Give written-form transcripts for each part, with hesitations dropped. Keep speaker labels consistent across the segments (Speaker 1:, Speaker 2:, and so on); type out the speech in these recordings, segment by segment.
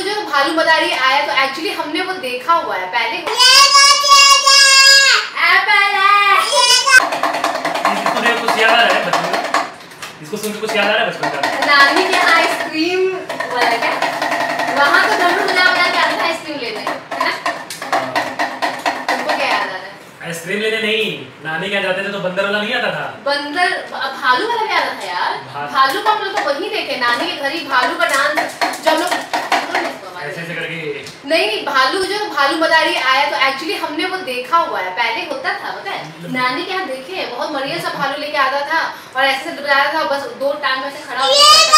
Speaker 1: जो भालू मदारी आया तो एक्चुअली हमने वो देखा हुआ है पहले।
Speaker 2: कुछ याद आ रहा है बचपन का? इसको सुन के कुछ याद आ रहा है बचपन का?
Speaker 1: नानी के यहाँ आइसक्रीम वाला क्या वहाँ तो डमरू बजा बजा के आता था आइसक्रीम लेने, है ना? तुमको क्या याद आ रहा है?
Speaker 2: आइसक्रीम लेने नहीं, नानी क्या जाते थे तो बंदर वाला नहीं आता था?
Speaker 1: बंदर भालू वाला भी आता था यार। भालू का हम लोग तो वही देखे, नानी के घर ही भालू का डांस जब लोग
Speaker 2: ऐसे करके।
Speaker 1: नहीं भालू जो भालू मदारी आया तो एक्चुअली हमने वो देखा हुआ है पहले होता था, पता है? नानी के यहाँ देखे बहुत बढ़िया सा भालू लेके आता था और ऐसे डराया था, बस दो टांग में से खड़ा होकर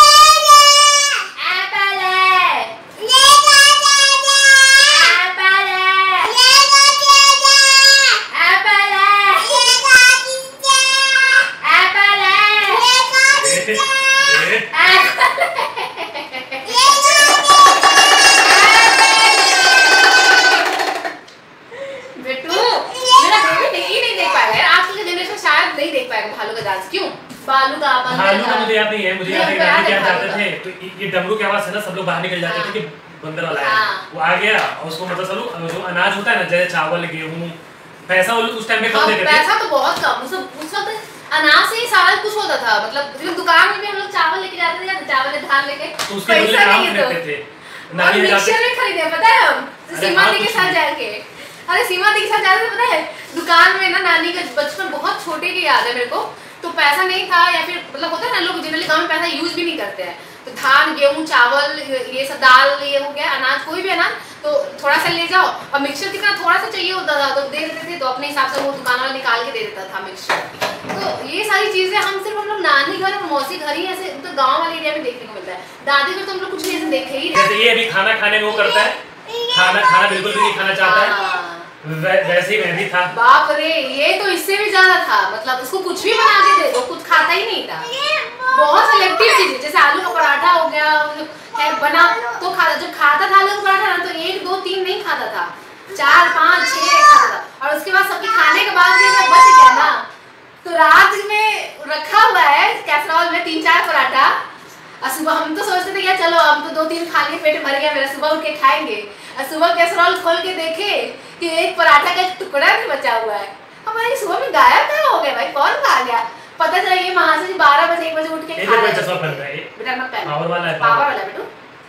Speaker 1: भालू का डांस। क्यों? भालू का
Speaker 2: मुझे याद नहीं है, मुझे याद है नानी क्या जाते थे तो ये डमरू की आवाज से ना सब लोग बाहर निकल जाते थे कि बंदर वाला है। वो आ गया और उसको मतलब सब लोग जो अनाज होता है ना, जैसे चावल गेहूं पैसा वो उस टाइम में कम देते थे।
Speaker 1: पैसा तो बहुत कम, उस वक्त अनाज से ही सारा कुछ होता था। मतलब दुकान में भी हम लोग चावल लेके जाते थे, चावल धान लेके
Speaker 2: तो उसके बदले आम खरीदते थे।
Speaker 1: नानी मिक्सचर में खरीदे, पता है? हम सीमा दी के साथ जाके, अरे सीमा दी के साथ जाते थे, पता है? दुकान में ना नानी का बचपन बहुत छोटे की याद है मेरे को, तो पैसा नहीं था या फिर मतलब होता है ना लोग जनरली गाँव में पैसा यूज भी नहीं करते हैं, तो धान गेहूं चावल ये सब दाल ये हो गया अनाज कोई भी अनाज तो थोड़ा सा ले जाओ और मिक्सचर कितना थोड़ा सा चाहिए होता था तो दे देते थे, तो अपने हिसाब से वो दुकान वाला निकाल के दे देता था मिक्सचर। तो ये सारी चीजें हम सिर्फ हम लोग नानी घर और मौसी घर ही ऐसे तो गाँव वाले एरिया में देखने को मिलता है। दादी घर तो हम लोग कुछ ऐसे देखे ही नहीं।
Speaker 2: जैसे ये अभी खाना खाने में वो करता है, खाना बिल्कुल भी नहीं खाना चाहता है, वैसे ही मैं भी था।
Speaker 1: बाप रे, ये तो इससे भी ज्यादा था, मतलब उसको कुछ भी बना के दे दो कुछ खाता ही नहीं था। बहुत सेलेक्टिव चीजें, जैसे आलू का पराठा हो गया है बना तो खाता, जब खाता था आलू का पराठा ना तो 1 2 3 नहीं खाता था, 4 5 6 खाता था। और उसके बाद सबके खाने के बाद जब बच गया ना तो रात में रखा हुआ है कैसरॉल में 3 4 पराठा, और सुबह हम तो सोचते थे यार चलो हम तो 2 3 खा के पेट भर गया मेरा, सुबह उठ के खाएंगे। और सुबह कैसरॉल खोल के देखे कि एक पराठा का एक टुकड़ा भी बचा हुआ है। हमारे सुबह में गायब कहाँ हो गया भाई, कौन खा गया? पता चला ये वहां से 12 बजे 1 बजे उठ के खा रहा है। बेटा मत पहन, पावर वाला बेटू।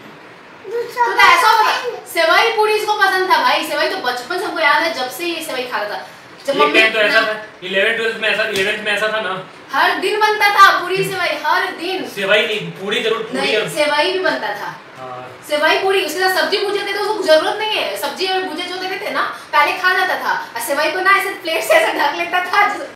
Speaker 1: तो ऐसा होता, सेवई पूरी इसको पसंद था भाई, सेवई तो बचपन से हमको याद है जब से ये सेवई खाता था।
Speaker 2: जब मम्मी तो ऐसा था 11th में ऐसा था ना,
Speaker 1: हर दिन बनता था पूरी सेवई, हर दिन।
Speaker 2: सेवई नहीं पूरी जरूर, पूरी और
Speaker 1: सेवई भी बनता था। सेवई पूरी उसके साथ सब्जी भूजे थे तो उसको जरूरत नहीं है, सब्जी और भूजे जो देते थे ना पहले खा जाता था, और सेवई को ना ऐसे प्लेट से ऐसा ढक लेता था